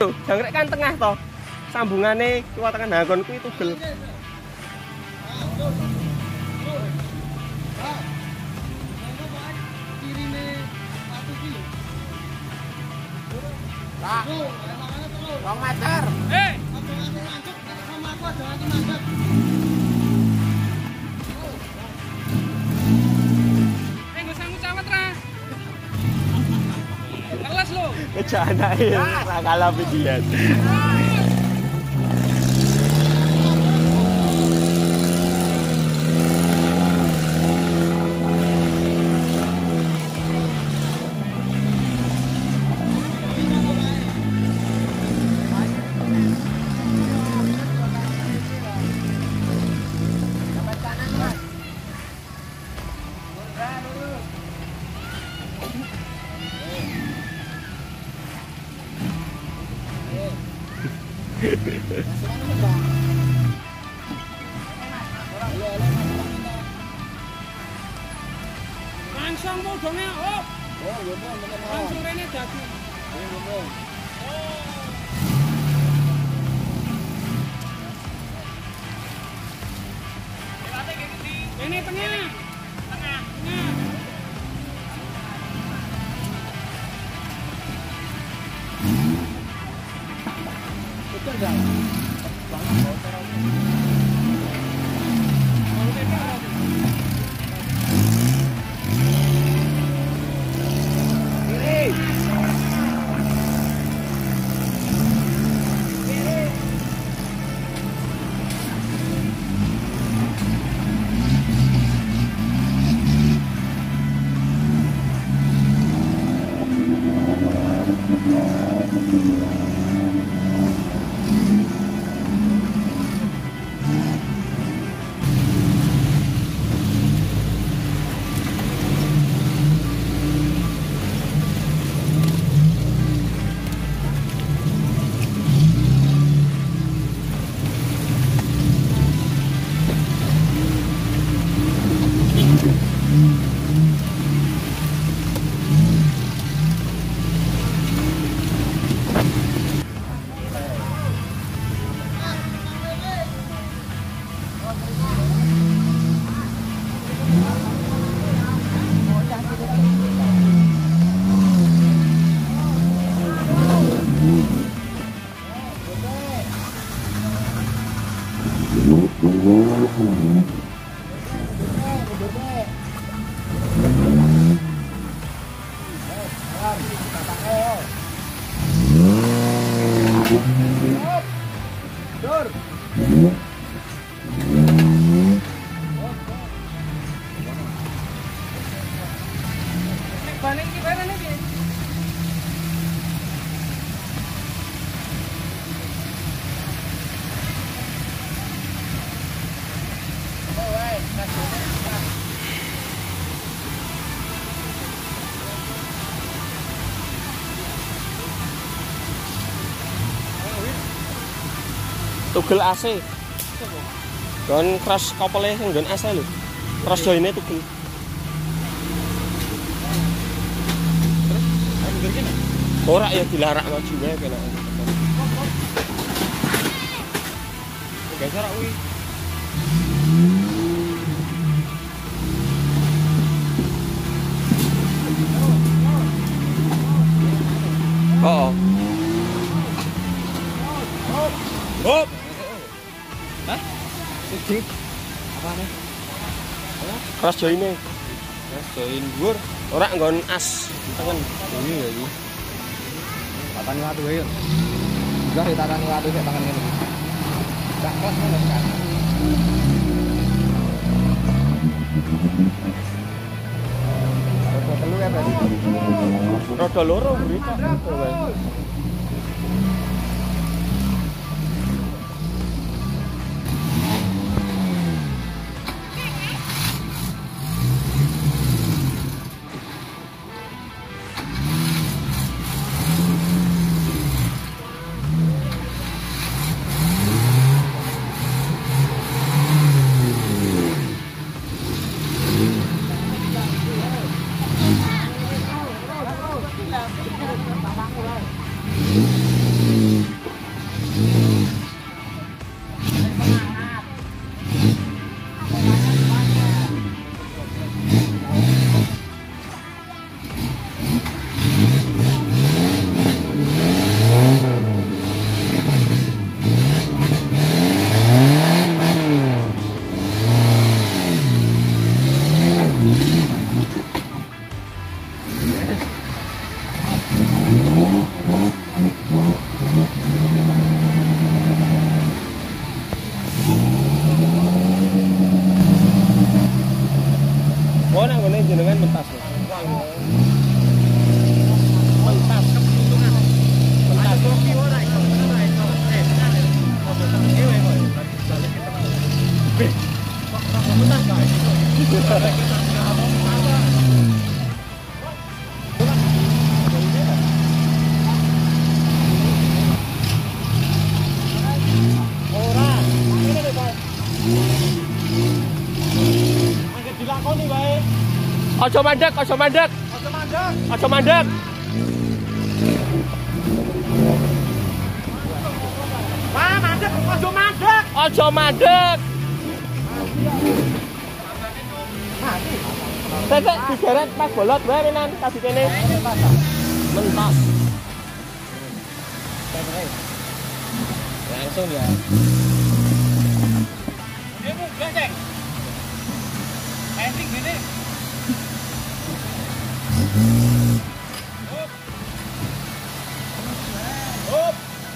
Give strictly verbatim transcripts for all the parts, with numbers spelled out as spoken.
Jangkrik kan tengah toh. Sambungane kiwa tekan Nagon kuwi tugel. Pak. dua meter. Eh. Eh, nggak sanggup cawet ra. Kelas lo. Kejana ya, ra kalah pidian. Langsung mau dongnya, oh. Langsung rene daging. Ini tengah. Tengah. Tengah. Betul enggak? Balik iki barang iki. Tugel A C. Kon cross couple sing nggon A C lho. Cross joine tugel. Ora ya dilarak maju wae kena. Geser kuwi. Oh. Hop. Hah? Iki apane? Cross joine. Cross join dhuwur. Ora nggon as tengen. Ini ya iki. Takani watu wae. Enggak ditakani watu sik tangan ngene. Enggak kelas ngono kan. Rodo telu ya berarti. Rodo loro berita. Ojo mandek, ojo mandek. Ojo mandek. Ojo mandek. Wah, mandek, ojo mandek. Ojo mandek. Tetek digeret pas bolot wae menan tadi kene. Mentos. Langsung ya. Ini munggah, Cek. Ending gini. Hop. Hop.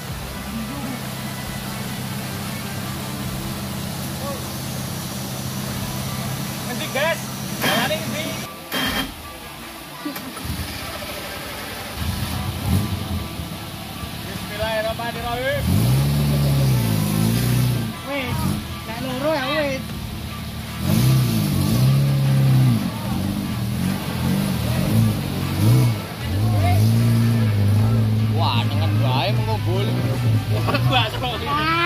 Nanti gas. Jalan ini. Bismillahirrahmanirrahim. Wis, nek loro ya wis. Wah, nengen wae menggobul. Wah, sok.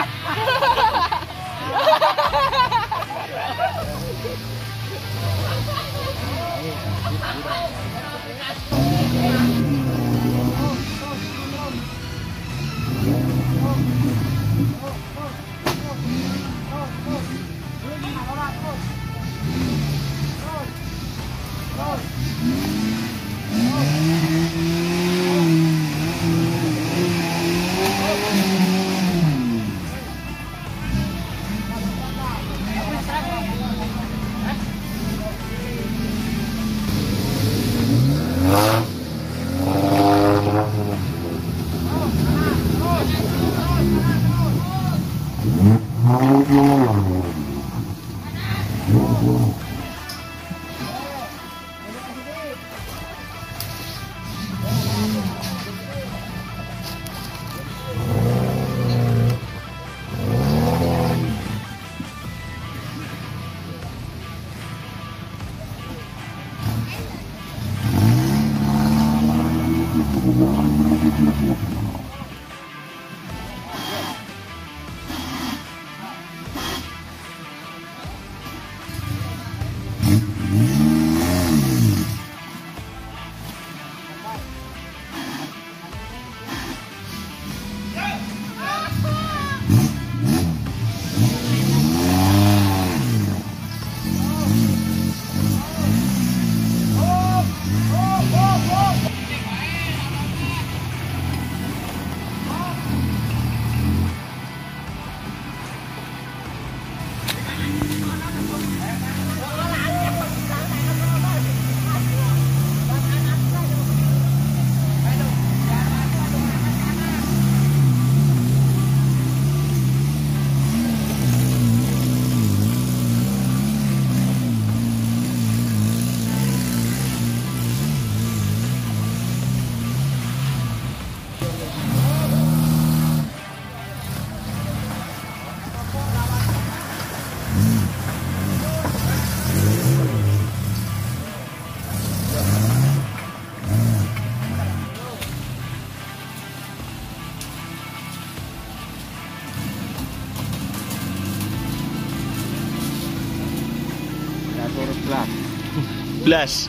Blas.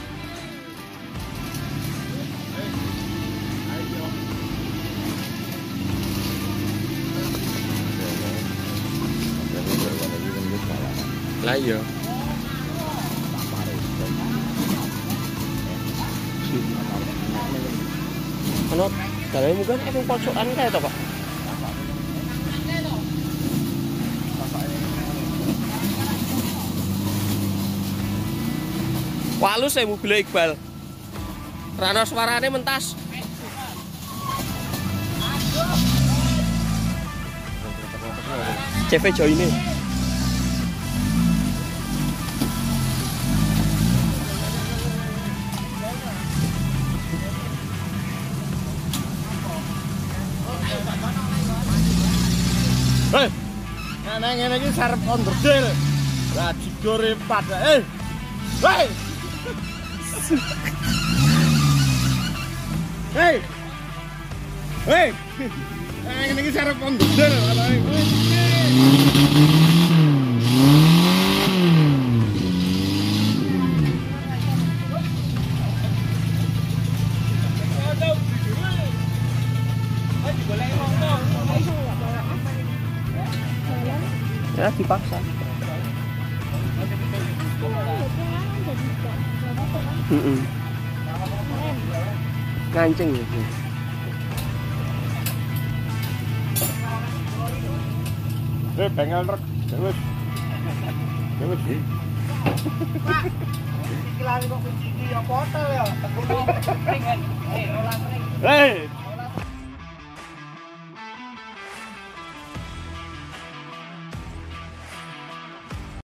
Lah iya. Ono dalane mungkin emang pojokan kae to, Pak. Walus ya mobil Iqbal. Rano suarane mentas. C V Joy ini. Hei, neng ngene iki sarep onderdil. Lah digore pada. Eh. Hei. Hei. Hei. Neng ngene iki sarep onderdil. Ya dipaksa. Heeh. Ngancing ya. Eh, bengkel truk. Wis. Wis. Pak. Iki lali kok kunci iki ya potol ya. Eh, ora Eh,